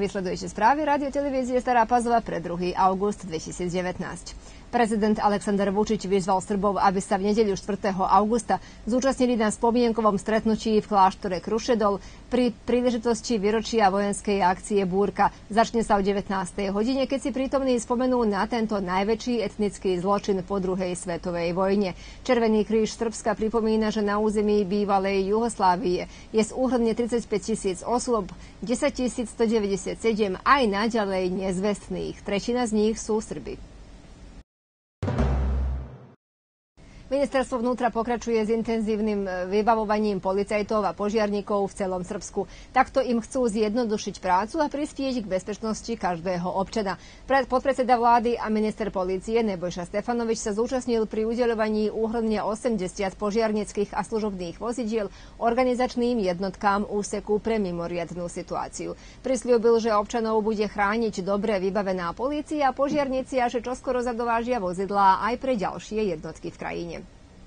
Vysledujete správy radiotelevízie Stará Pazova pre 2. august 2019. Prezident Aleksandar Vučić vyzval Srbov, aby sa v nedeľu 4. augusta zúčastnili na spomienkovom stretnutí v kláštore Krušedol pri príležitosti výročia vojenskej akcie Búrka. Začne sa o 19. hodine, keď si prítomní spomenú na tento najväčší etnický zločin po druhej svetovej vojne. Červený kríž Srbska pripomína, že na území bývalej Juhoslávie je súhrne 35 000 osôb, 10 197 aj naďalej nezvestných. Tretina z nich sú Srby. Ministerstvo vnútra pokračuje s intenzívnym vybavovaním policajtov a požiarníkov v celom Srbsku. Takto im chcú zjednodušiť prácu a prispieť k bezpečnosti každého občana. Podpredseda vlády a minister polície Nebojša Stefanovič sa zúčastnil pri udeľovaní úhrne 80 požiarnických a služobných vozidiel organizačným jednotkám úseku pre mimoriadnu situáciu. Prisľúbil, že občanov bude chrániť dobre vybavená polícia a požiarníci a že čoskoro zadovážia vozidlá aj pre ďalšie jednotky v krajine.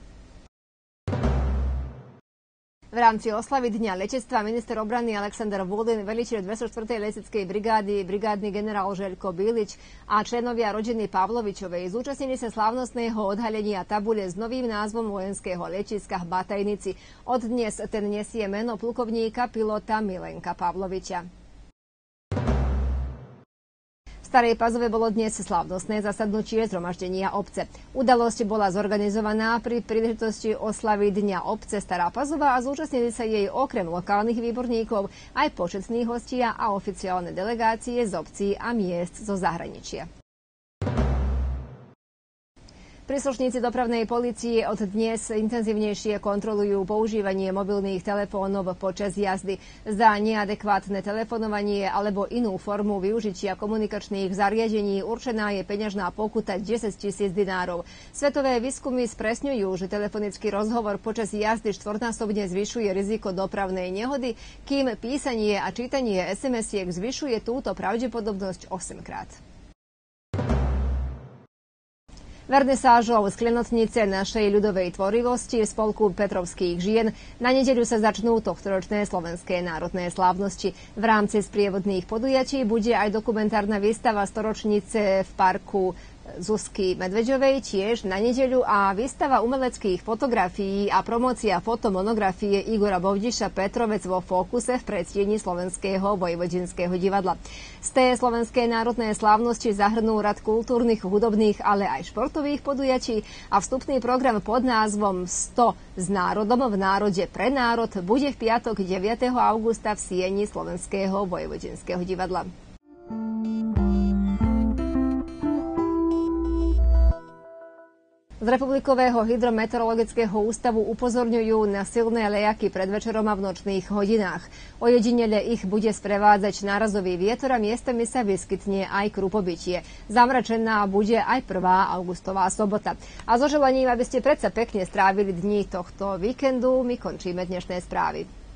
V rámci oslavy Dňa letectva minister obrany Aleksandar Vulin, veliteľ 204. leteckej brigády, brigádny generál Željko Bilić a členovia rodiny Pavlovičovej zúčastnili sa slávnostného odhalenia tabule s novým názvom vojenského letiska v Batajnici. Od dnes ten nesie meno plukovníka pilota Milenka Pavloviča. V Starej Pazove bolo dnes slávnostné zasadnutie zhromaždenia obce. Udalosť bola zorganizovaná pri príležitosti oslavy Dňa obce Stará Pazova a zúčastnili sa jej okrem lokálnych výborníkov aj početní hostia a oficiálne delegácie z obcí a miest zo zahraničia. Príslušníci dopravnej polície od dnes intenzívnejšie kontrolujú používanie mobilných telefónov počas jazdy. Za neadekvátne telefonovanie alebo inú formu využitia komunikačných zariadení určená je peňažná pokuta 10 000 dinárov. Svetové výskumy spresňujú, že telefonický rozhovor počas jazdy štvornásobne zvyšuje riziko dopravnej nehody, kým písanie a čítanie SMS-iek zvyšuje túto pravdepodobnosť 8-krát. Vernisážou z klenotnice našej ľudovej tvorivosti v spolku Petrovských žien na nedeľu sa začnú tohtoročné slovenské národné slávnosti. V rámci sprievodných podujatí bude aj dokumentárna výstava storočnice v parku Zuzky Medveďovej tiež na nedeľu a výstava umeleckých fotografií a promócia fotomonografie Igora Bovdiša Petrovec vo Fokuse v predstieni Slovenského vojvodinského divadla. Z té slovenské národné slávnosti zahrnú rad kultúrnych, hudobných, ale aj športových podujatí a vstupný program pod názvom 100 s národom v národe pre národ bude v piatok 9. augusta v sieni Slovenského vojvodinského divadla. Z Republikového hydrometeorologického ústavu upozorňujú na silné lejaky pred večerom a v nočných hodinách. Ojedinele ich bude sprevádzať nárazový vietor a miestami sa vyskytne aj krupobytie. Zamračená bude aj 1. augustová sobota. A so želaním, aby ste predsa pekne strávili dni tohto víkendu, my končíme dnešné správy.